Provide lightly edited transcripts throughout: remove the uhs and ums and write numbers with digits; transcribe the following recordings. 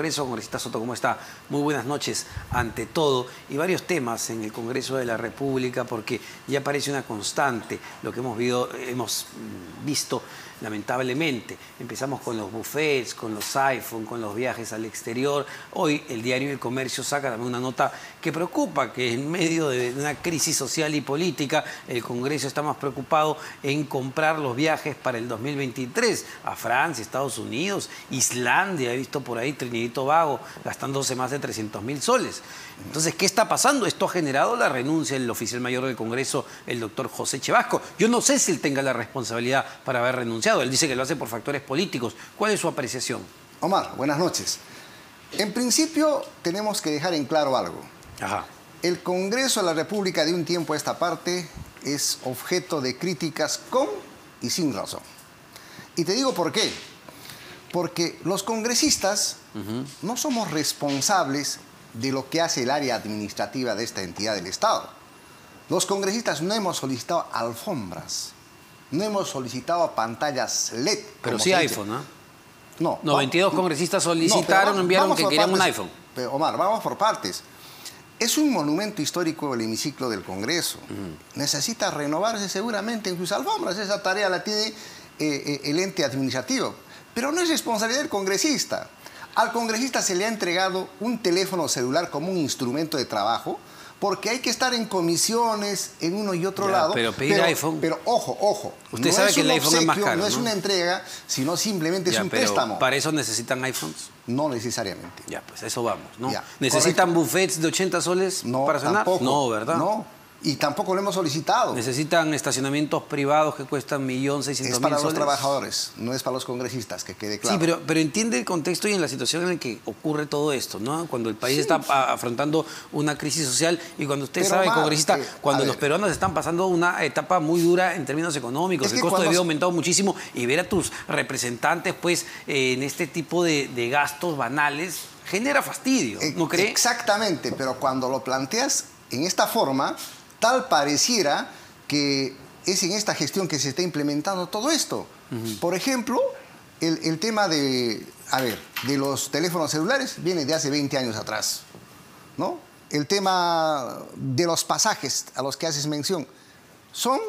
Congreso. Congresista Soto, ¿cómo está? Muy buenas noches ante todo. Y varios temas en el Congreso de la República, porque ya parece una constante lo que hemos visto lamentablemente. Empezamos con los buffets, con los iPhone, con los viajes al exterior. Hoy el diario El Comercio saca también una nota que preocupa, que en medio de una crisis social y política, el Congreso está más preocupado en comprar los viajes para el 2023 a Francia, Estados Unidos, Islandia. He visto por ahí Trinidad y Tobago gastándose más de 300.000 soles. Entonces, ¿qué está pasando? Esto ha generado la renuncia del oficial mayor del Congreso, el doctor José Chevasco. Yo no sé si él tenga la responsabilidad para haber renunciado. Él dice que lo hace por factores políticos. ¿Cuál es su apreciación? Omar, buenas noches. En principio, tenemos que dejar en claro algo. Ajá. El Congreso de la República, de un tiempo a esta parte, es objeto de críticas con y sin razón. Y te digo por qué. Porque los congresistas no somos responsables de lo que hace el área administrativa de esta entidad del Estado. Los congresistas no hemos solicitado alfombras, no hemos solicitado pantallas LED. Pero sí iPhone, ¿no? No. 92 congresistas solicitaron, enviaron que querían un iPhone. Pero, Omar, vamos por partes. Es un monumento histórico el hemiciclo del Congreso. Necesita renovarse seguramente en sus alfombras. Esa tarea la tiene el ente administrativo. Pero no es responsabilidad del congresista. Al congresista se le ha entregado un teléfono celular como un instrumento de trabajo, porque hay que estar en comisiones en uno y otro lado. Pero pedir iPhone... Pero ojo. Usted sabe que el iPhone es más caro, no es una entrega, sino simplemente es un pero préstamo. ¿para eso necesitan iPhones? No necesariamente. Ya, pues a eso vamos, ¿no? Ya, ¿necesitan correcto. buffets de 80 soles para cenar? Tampoco. No, ¿verdad? No, y tampoco lo hemos solicitado. ¿Necesitan estacionamientos privados que cuestan 1.600.000 soles? Es para los trabajadores, no es para los congresistas, que quede claro. Sí, pero entiende el contexto y en la situación en la que ocurre todo esto, ¿no? Cuando el país está afrontando una crisis social y cuando usted sabe, congresista, cuando los peruanos están pasando una etapa muy dura en términos económicos, el costo de vida ha aumentado muchísimo, y ver a tus representantes pues en este tipo de gastos banales genera fastidio, ¿no cree? Exactamente, pero cuando lo planteas en esta forma, tal pareciera que es en esta gestión que se está implementando todo esto. Por ejemplo, el tema de los teléfonos celulares viene de hace 20 años atrás, ¿no? El tema de los pasajes a los que haces mención son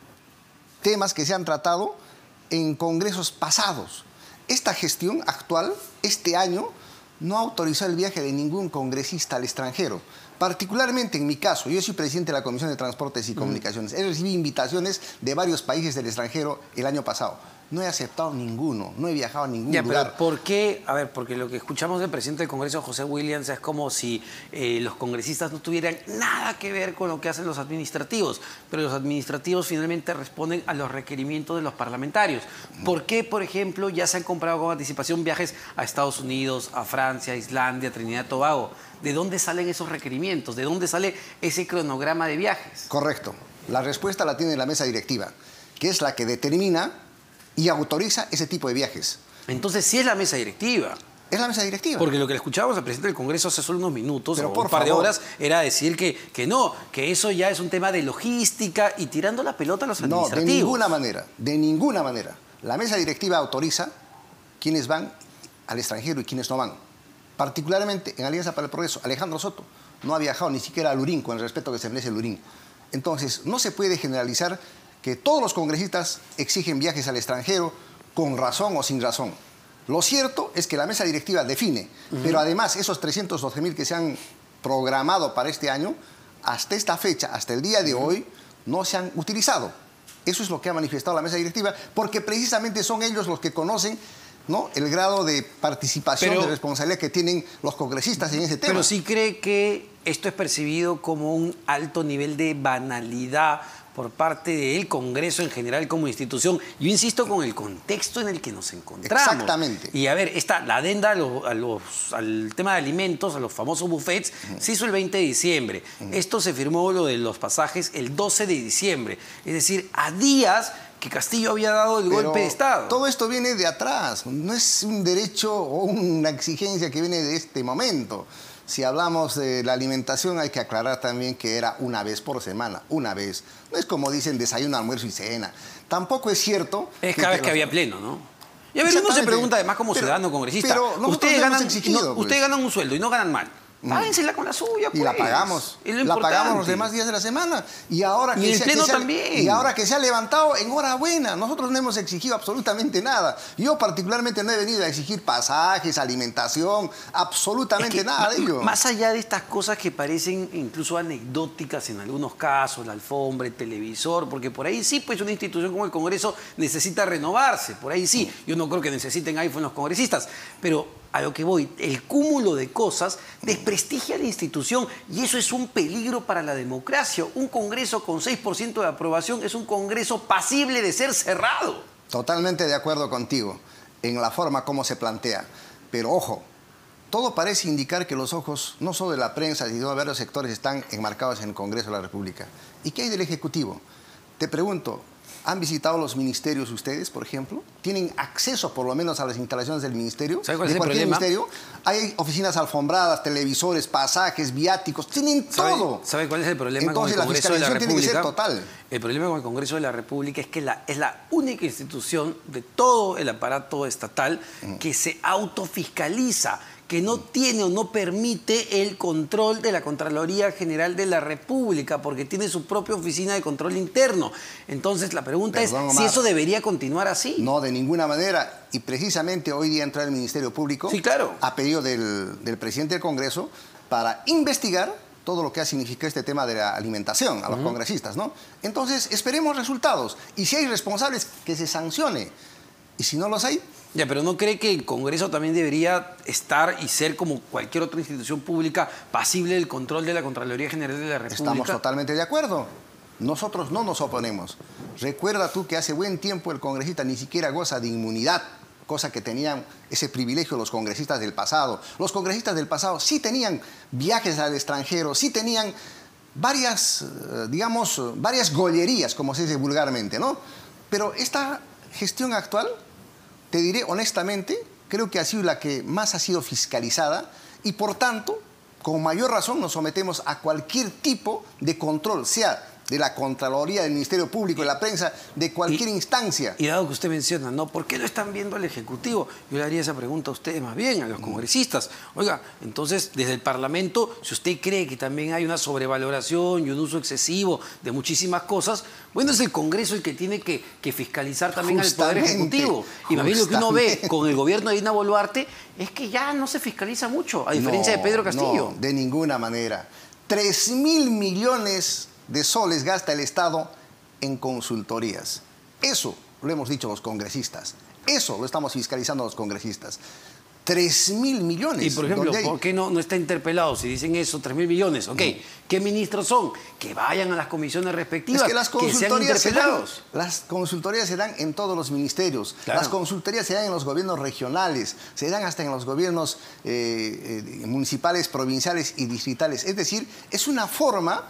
temas que se han tratado en congresos pasados. Esta gestión actual, este año, no autorizó el viaje de ningún congresista al extranjero. Particularmente en mi caso, yo soy presidente de la Comisión de Transportes y Comunicaciones. He recibido invitaciones de varios países del extranjero el año pasado. No he aceptado ninguno, no he viajado a ningún lugar. Pero ¿por qué? A ver, porque lo que escuchamos del presidente del Congreso, José Williams, es como si los congresistas no tuvieran nada que ver con lo que hacen los administrativos, pero los administrativos finalmente responden a los requerimientos de los parlamentarios. ¿Por qué, por ejemplo, ya se han comprado con anticipación viajes a Estados Unidos, a Francia, a Islandia, a Trinidad y Tobago? ¿De dónde salen esos requerimientos? ¿De dónde sale ese cronograma de viajes? Correcto. La respuesta la tiene la mesa directiva, que es la que determina y autoriza ese tipo de viajes. Entonces sí es la mesa directiva. Es la mesa directiva. Porque lo que le escuchábamos al presidente del Congreso hace solo unos minutos, pero o un par de horas, era decir que no, que eso ya es un tema de logística y tirando la pelota a los administrativos. No, de ninguna manera, de ninguna manera. La mesa directiva autoriza quienes van al extranjero y quienes no van. Particularmente en Alianza para el Progreso, Alejandro Soto no ha viajado ni siquiera a Lurín, con el respeto que se merece Lurín. Entonces, no se puede generalizar que todos los congresistas exigen viajes al extranjero con razón o sin razón. Lo cierto es que la mesa directiva define, pero además esos 312.000 que se han programado para este año, hasta esta fecha, hasta el día de hoy, no se han utilizado. Eso es lo que ha manifestado la mesa directiva, porque precisamente son ellos los que conocen, ¿no?, el grado de participación, de responsabilidad que tienen los congresistas en ese tema. Pero sí cree que esto es percibido como un alto nivel de banalidad por parte del Congreso en general como institución. Yo insisto con el contexto en el que nos encontramos. Exactamente. Y a ver, la adenda al tema de alimentos, a los famosos buffets, se hizo el 20 de diciembre. Esto se firmó, lo de los pasajes, el 12 de diciembre. Es decir, a días que Castillo había dado el golpe de Estado. Todo esto viene de atrás, no es un derecho o una exigencia que viene de este momento. Si hablamos de la alimentación, hay que aclarar también que era una vez por semana, una vez. No es como dicen desayuno, almuerzo y cena. Tampoco es cierto... Es cada vez que había pleno, ¿no? Y a ver, uno se Exactamente. pregunta además como ciudadano congresista, pero nosotros ustedes le hemos ganan, exigido, pues. ustedes ganan un sueldo y no ganan mal. Páguensela con la suya, pues. Y la pagamos. Es lo La pagamos importante. los demás días de la semana. Y ahora Y el Pleno que también. Y ahora que se ha levantado, enhorabuena. Nosotros no hemos exigido absolutamente nada. Yo particularmente no he venido a exigir pasajes, alimentación, absolutamente nada de ello. Más allá de estas cosas que parecen incluso anecdóticas en algunos casos, la alfombra, el televisor, porque por ahí sí, pues una institución como el Congreso necesita renovarse, por ahí sí. Yo no creo que necesiten iPhone los congresistas, pero a lo que voy, el cúmulo de cosas desprestigia la institución y eso es un peligro para la democracia. Un Congreso con 6% de aprobación es un Congreso pasible de ser cerrado. Totalmente de acuerdo contigo en la forma como se plantea. Pero ojo, todo parece indicar que los ojos, no solo de la prensa, sino de varios sectores, están enmarcados en el Congreso de la República. ¿Y qué hay del Ejecutivo? Te pregunto, ¿han visitado los ministerios ustedes, por ejemplo? ¿Tienen acceso por lo menos a las instalaciones del ministerio? ¿Sabe cuál ¿De es el cualquier problema? ministerio? Hay oficinas alfombradas, televisores, pasajes, viáticos, tienen todo. ¿Sabe cuál es el problema Entonces, con el Congreso de la fiscalización tiene que ser República? total. El problema con el Congreso de la República es que es la única institución de todo el aparato estatal que se autofiscaliza, que no tiene o no permite el control de la Contraloría General de la República, porque tiene su propia oficina de control interno. Entonces, la pregunta Perdón, es si Omar. eso debería continuar así. No, de ninguna manera. Y precisamente hoy día entra el Ministerio Público, Sí, claro. a pedido del presidente del Congreso, para investigar todo lo que ha significado este tema de la alimentación a los congresistas, ¿no? Entonces, esperemos resultados. Y si hay responsables, que se sancione. Y si no los hay, Ya, pero ¿no cree que el Congreso también debería estar y ser como cualquier otra institución pública pasible del control de la Contraloría General de la República? estamos totalmente de acuerdo. Nosotros no nos oponemos. Recuerda tú que hace buen tiempo el congresista ni siquiera goza de inmunidad, cosa que tenían ese privilegio los congresistas del pasado. Los congresistas del pasado sí tenían viajes al extranjero, sí tenían varias, digamos, varias gollerías, como se dice vulgarmente, ¿no? Pero esta gestión actual, te diré honestamente, creo que ha sido la que más ha sido fiscalizada y por tanto, con mayor razón nos sometemos a cualquier tipo de control, sea de la Contraloría, del Ministerio Público, de la prensa, de cualquier instancia. Y dado que usted menciona, ¿no? ¿Por qué lo están viendo al Ejecutivo? Yo le haría esa pregunta a ustedes más bien, a los congresistas. Oiga, entonces, desde el Parlamento, si usted cree que también hay una sobrevaloración y un uso excesivo de muchísimas cosas, bueno, es el Congreso el que tiene que fiscalizar también al Poder Ejecutivo. Y más bien lo que uno ve con el gobierno de Dina Boluarte es que ya no se fiscaliza mucho, a diferencia de Pedro Castillo. No, de ninguna manera. 3.000 millones de soles gasta el Estado en consultorías. Eso lo hemos dicho los congresistas. Eso lo estamos fiscalizando los congresistas. 3.000 millones. Y, por ejemplo, ¿por qué no está interpelado? Si dicen eso, 3.000 millones, ok. ¿Qué ministros son? Que vayan a las comisiones respectivas, Es que las que sean consultorías interpelados. las consultorías se dan en todos los ministerios. Claro. Las consultorías se dan en los gobiernos regionales, se dan hasta en los gobiernos municipales, provinciales y distritales. Es decir, es una forma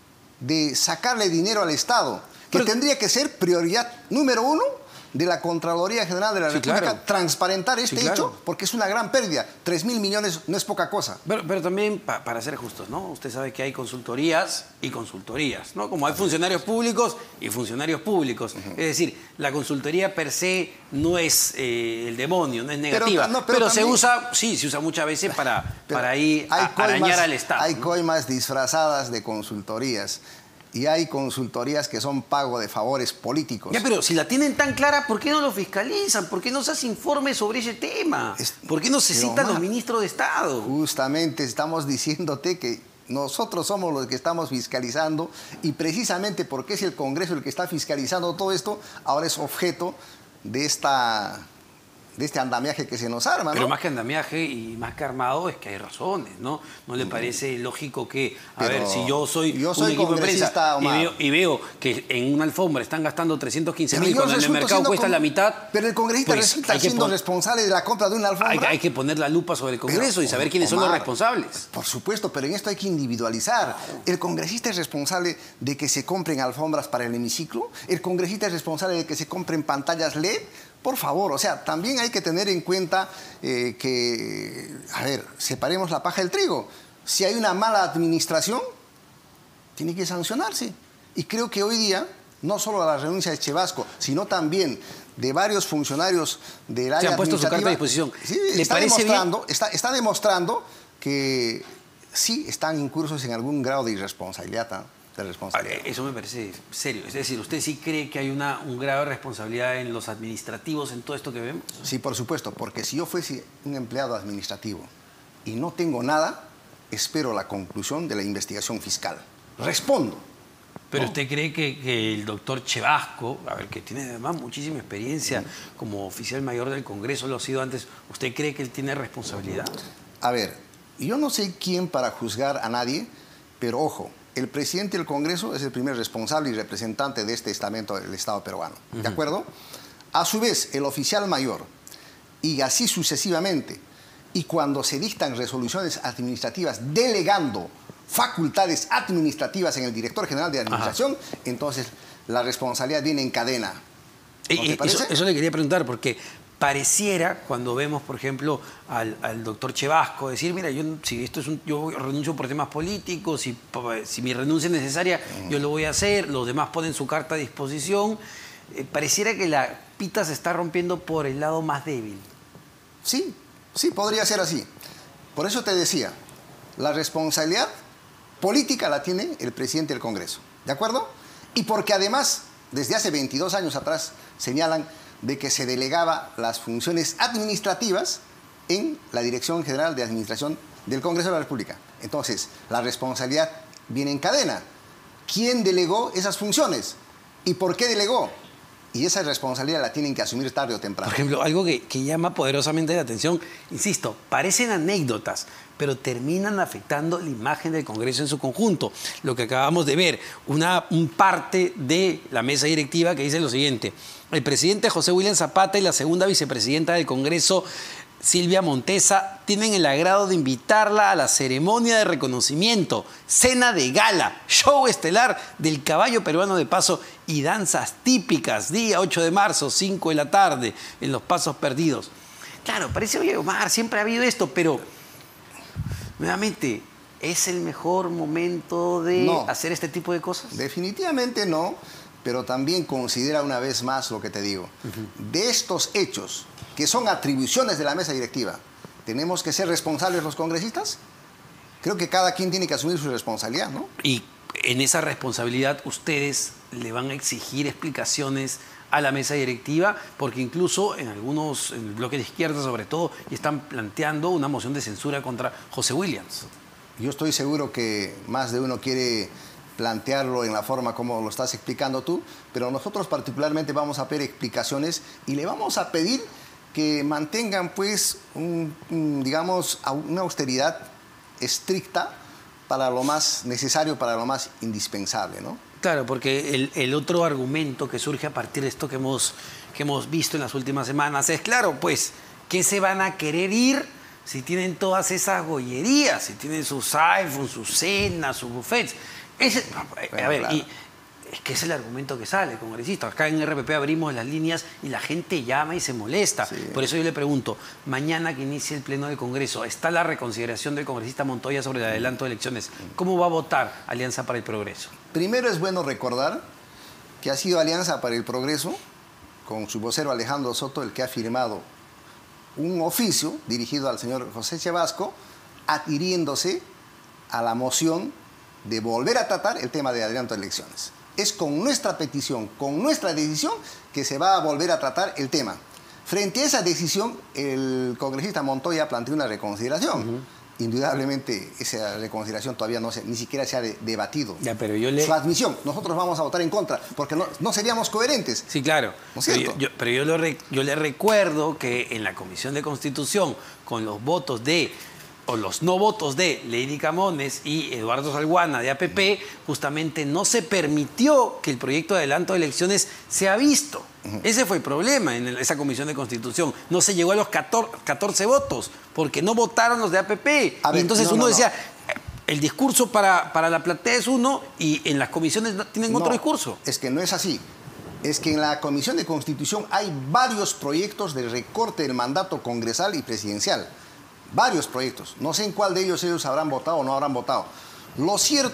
de sacarle dinero al Estado, que tendría que ser prioridad número uno de la Contraloría General de la República, claro. transparentar este claro. hecho, porque es una gran pérdida. 3.000 millones no es poca cosa. Pero también, para ser justos, ¿no? Usted sabe que hay consultorías y consultorías, ¿no? Como hay funcionarios públicos y funcionarios públicos. Es decir, la consultoría per se no es el demonio, no es negativa. Pero se también, usa, sí, se usa muchas veces para ir a arañar al Estado. Hay ¿no? coimas disfrazadas de consultorías. Y hay consultorías que son pago de favores políticos. Ya, pero si la tienen tan clara, ¿por qué no lo fiscalizan? ¿Por qué no se hace informe sobre ese tema? ¿Por qué no se citan los ministros de Estado? Justamente estamos diciéndote que nosotros somos los que estamos fiscalizando y precisamente porque es el Congreso el que está fiscalizando todo esto, ahora es objeto de este andamiaje que se nos arma, ¿no? Pero más que andamiaje y más que armado es que hay razones, ¿no? ¿No le parece lógico que, si yo soy un equipo de prensa y veo que en una alfombra están gastando 315.000 cuando en el mercado cuesta la mitad? Pero el congresista resulta siendo responsable de la compra de una alfombra. Hay que poner la lupa sobre el Congreso y saber quiénes son los responsables. Por supuesto, pero en esto hay que individualizar. El congresista es responsable de que se compren alfombras para el hemiciclo. El congresista es responsable de que se compren pantallas LED. Por favor, o sea, también hay que tener en cuenta que, a ver, separemos la paja del trigo. Si hay una mala administración, tiene que sancionarse. Y creo que hoy día, no solo a la renuncia de Chevasco, sino también de varios funcionarios del área se han puesto su carta a disposición. Sí, ¿Le parece bien? Está demostrando que sí están incursos en algún grado de irresponsabilidad. Eso me parece serio. Es decir, ¿usted sí cree que hay un grado de responsabilidad en los administrativos en todo esto que vemos? Sí, por supuesto, porque si yo fuese un empleado administrativo y no tengo nada, espero la conclusión de la investigación fiscal. Respondo. Pero ¿no? ¿usted cree que el doctor Chevasco, a ver, que tiene además muchísima experiencia como oficial mayor del Congreso, lo ha sido antes, ¿usted cree que él tiene responsabilidad? A ver, yo no sé quién para juzgar a nadie, pero ojo, el presidente del Congreso es el primer responsable y representante de este estamento del Estado peruano, ¿de acuerdo? A su vez, el oficial mayor, y así sucesivamente, y cuando se dictan resoluciones administrativas delegando facultades administrativas en el director general de administración, entonces la responsabilidad viene en cadena. ¿No te parece? Eso le quería preguntar, porque pareciera, cuando vemos, por ejemplo, al doctor Chevasco, decir, mira, yo renuncio por temas políticos, si mi renuncia es necesaria, yo lo voy a hacer, los demás ponen su carta a disposición. Pareciera que la pita se está rompiendo por el lado más débil. Sí, sí, podría ser así. Por eso te decía, la responsabilidad política la tiene el presidente del Congreso, ¿de acuerdo? Y porque además, desde hace 22 años atrás, señalan de que se delegaba las funciones administrativas en la Dirección General de Administración del Congreso de la República. Entonces, la responsabilidad viene en cadena. ¿Quién delegó esas funciones? ¿Y por qué delegó? Y esa responsabilidad la tienen que asumir tarde o temprano. Por ejemplo, algo que llama poderosamente la atención, insisto, parecen anécdotas, pero terminan afectando la imagen del Congreso en su conjunto. Lo que acabamos de ver, un parte de la mesa directiva que dice lo siguiente: el presidente José William Zapata y la segunda vicepresidenta del Congreso, Silvia Montesa, tienen el agrado de invitarla a la ceremonia de reconocimiento, cena de gala, show estelar del caballo peruano de paso y danzas típicas, día 8 de marzo, 5 de la tarde, en Los Pasos Perdidos. Claro, parece, oye, Omar, siempre ha habido esto, pero nuevamente, ¿es el mejor momento de hacer este tipo de cosas? Definitivamente no, pero también considera una vez más lo que te digo. De estos hechos, que son atribuciones de la mesa directiva, ¿tenemos que ser responsables los congresistas? Creo que cada quien tiene que asumir su responsabilidad, ¿no? Y en esa responsabilidad ustedes le van a exigir explicaciones a la mesa directiva, porque incluso en algunos, en el bloque de izquierda sobre todo, están planteando una moción de censura contra José Williams. Yo estoy seguro que más de uno quiere plantearlo en la forma como lo estás explicando tú, pero nosotros particularmente vamos a pedir explicaciones y le vamos a pedir que mantengan, pues, digamos, una austeridad estricta para lo más necesario, para lo más indispensable, ¿no? Claro, porque el otro argumento que surge a partir de esto que hemos visto en las últimas semanas es, claro, pues, ¿qué se van a querer ir si tienen todas esas gollerías? Si tienen sus iPhones, sus cenas, sus buffets. A ver, claro. Y es que es el argumento que sale, congresista. Acá en RPP abrimos las líneas y la gente llama y se molesta. Sí. Por eso yo le pregunto, mañana que inicie el pleno del Congreso, está la reconsideración del congresista Montoya sobre el adelanto de elecciones. ¿Cómo va a votar Alianza para el Progreso? Primero es bueno recordar que ha sido Alianza para el Progreso, con su vocero Alejandro Soto, el que ha firmado un oficio dirigido al señor José Chevasco, adhiriéndose a la moción de volver a tratar el tema de adelanto de elecciones. Es con nuestra petición, con nuestra decisión, que se va a volver a tratar el tema. Frente a esa decisión, el congresista Montoya planteó una reconsideración. Indudablemente, esa reconsideración todavía ni siquiera se ha debatido. Ya, pero su admisión, nosotros vamos a votar en contra, porque no seríamos coherentes. Sí, claro. ¿No es cierto? Pero yo le recuerdo que en la Comisión de Constitución, con los votos o los no votos de Lady Camones y Eduardo Salguana de APP, justamente no se permitió que el proyecto de adelanto de elecciones sea visto. Ese fue el problema en esa Comisión de Constitución. No se llegó a los 14 votos, porque no votaron los de APP. Y entonces uno decía, el discurso para la platea es uno y en las comisiones tienen otro discurso. Es que no es así. Es que en la Comisión de Constitución hay varios proyectos de recorte del mandato congresal y presidencial. Varios proyectos. No sé en cuál de ellos habrán votado o no habrán votado. Lo cierto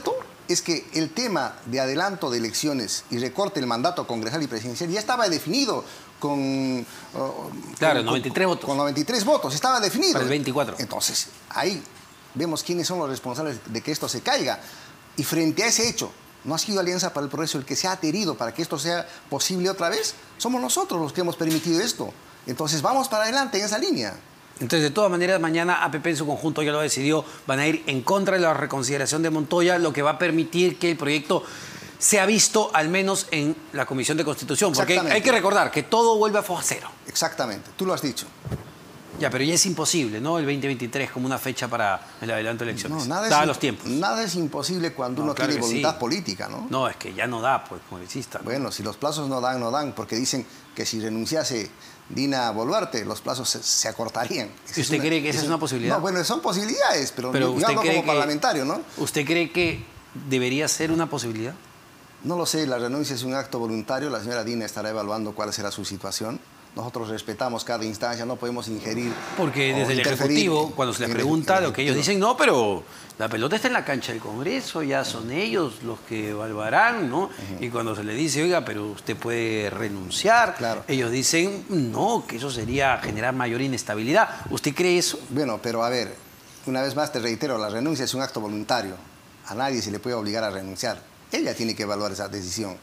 es que el tema de adelanto de elecciones y recorte del mandato congresal y presidencial ya estaba definido con... Claro, 93 votos. Con 93 votos, estaba definido. Para el 24. Entonces, ahí vemos quiénes son los responsables de que esto se caiga. Y frente a ese hecho, no ha sido Alianza para el Progreso el que se ha adherido para que esto sea posible otra vez. Somos nosotros los que hemos permitido esto. Entonces, vamos para adelante en esa línea. Entonces, de todas maneras, mañana APP en su conjunto ya lo decidió, van a ir en contra de la reconsideración de Montoya, lo que va a permitir que el proyecto sea visto al menos en la Comisión de Constitución. Porque hay que recordar que todo vuelve a foja cero. Exactamente, tú lo has dicho. Ya, pero ya es imposible, ¿no? El 2023 como una fecha para el adelanto de elecciones. No, Dados los tiempos. Nada es imposible cuando uno claro tiene que voluntad sí. política, ¿no? No, es que ya no da, pues, congresista. Bueno, si los plazos no dan, no dan, porque dicen que si renunciase Dina Boluarte, los plazos se acortarían. ¿Y usted cree que esa es una posibilidad? No, bueno, son posibilidades, pero yo usted hablo cree como parlamentario, ¿no? ¿Usted cree que debería ser una posibilidad? No lo sé, la renuncia es un acto voluntario, la señora Dina estará evaluando cuál será su situación. Nosotros respetamos cada instancia, no podemos ingerir. Porque desde el Ejecutivo, cuando se les pregunta, lo que ellos dicen, no, pero la pelota está en la cancha del Congreso, ya son ellos los que evaluarán, ¿no? Y cuando se les dice, oiga, pero usted puede renunciar, ellos dicen, no, que eso sería generar mayor inestabilidad. ¿Usted cree eso? Bueno, pero a ver, una vez más te reitero, la renuncia es un acto voluntario. A nadie se le puede obligar a renunciar. Ella tiene que evaluar esa decisión.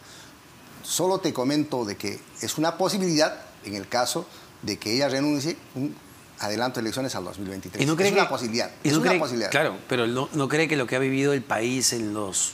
Solo te comento de que es una posibilidad en el caso de que ella renuncie un adelanto de elecciones al 2023. ¿No cree es una posibilidad. Es una posibilidad. Claro, pero ¿no cree que lo que ha vivido el país en los,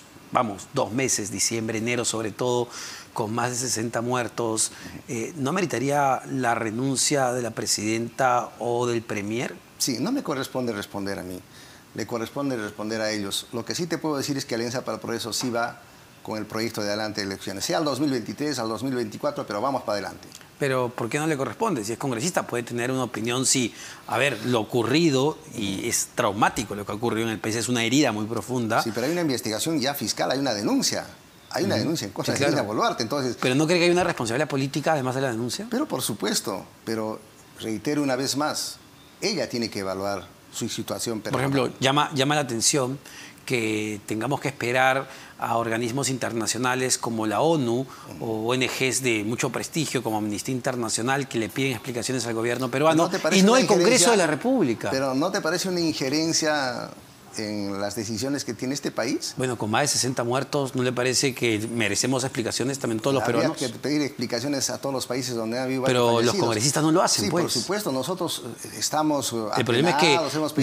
2 meses, diciembre, enero sobre todo, con más de 60 muertos, no meritaría la renuncia de la presidenta o del premier? Sí, no me corresponde responder a mí. Le corresponde responder a ellos. Lo que sí te puedo decir es que Alianza para el Progreso sí va con el proyecto de adelante de elecciones, sea al 2023, al 2024, pero vamos para adelante. Pero ¿por qué no le corresponde? Si es congresista puede tener una opinión, si, a ver, lo ocurrido, y es traumático lo que ha ocurrido en el país, es una herida muy profunda. Sí, pero hay una investigación ya fiscal, hay una denuncia. Hay una denuncia en contra de Dina Boluarte, entonces... ¿Pero no cree que hay una responsabilidad política además de la denuncia? Pero por supuesto, pero reitero una vez más, ella tiene que evaluar su situación personal. Por ejemplo, llama la atención que tengamos que esperar a organismos internacionales como la ONU o ONGs de mucho prestigio como Amnistía Internacional que le piden explicaciones al gobierno peruano y no el Congreso de la República. ¿Pero no te parece una injerencia en las decisiones que tiene este país? Bueno, con más de 60 muertos, ¿no le parece que merecemos explicaciones también todos los peruanos? Habría que pedir explicaciones a todos los países donde ha habido Pero los congresistas no lo hacen, sí, pues. por supuesto, nosotros estamos el problema es que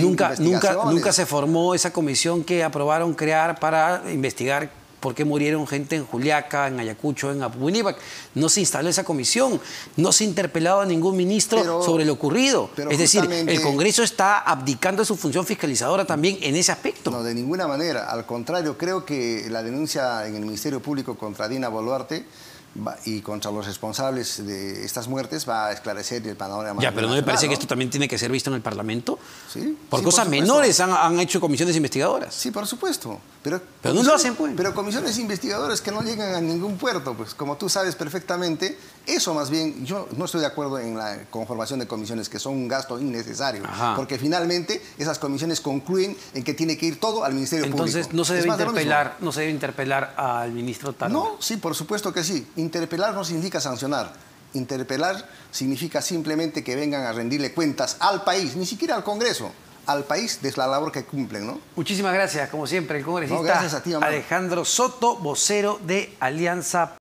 nunca se formó esa comisión que aprobaron crear para investigar por qué murieron gente en Juliaca, en Ayacucho, en Apurímac. No se instaló esa comisión, no se ha interpelado a ningún ministro sobre lo ocurrido. Es decir, el Congreso está abdicando de su función fiscalizadora también en ese aspecto. No, de ninguna manera. Al contrario, creo que la denuncia en el Ministerio Público contra Dina Boluarte y contra los responsables de estas muertes va a esclarecer el panorama. Ya, pero ¿no le parece que esto también tiene que ser visto en el Parlamento? Sí. Por cosas menores han hecho comisiones investigadoras. Sí, por supuesto. Pero no lo hacen, pues. Pero comisiones investigadoras que no llegan a ningún puerto, pues como tú sabes perfectamente, eso más bien, yo no estoy de acuerdo en la conformación de comisiones que son un gasto innecesario, porque finalmente esas comisiones concluyen en que tiene que ir todo al Ministerio Público. Entonces no se debe interpelar al ministro Tálora. No, sí, por supuesto que sí. Interpelar no significa sancionar. Interpelar significa simplemente que vengan a rendirle cuentas al país, ni siquiera al Congreso, al país de la labor que cumplen, ¿no? Muchísimas gracias, como siempre, el congresista gracias a ti, Amado. Alejandro Soto, vocero de Alianza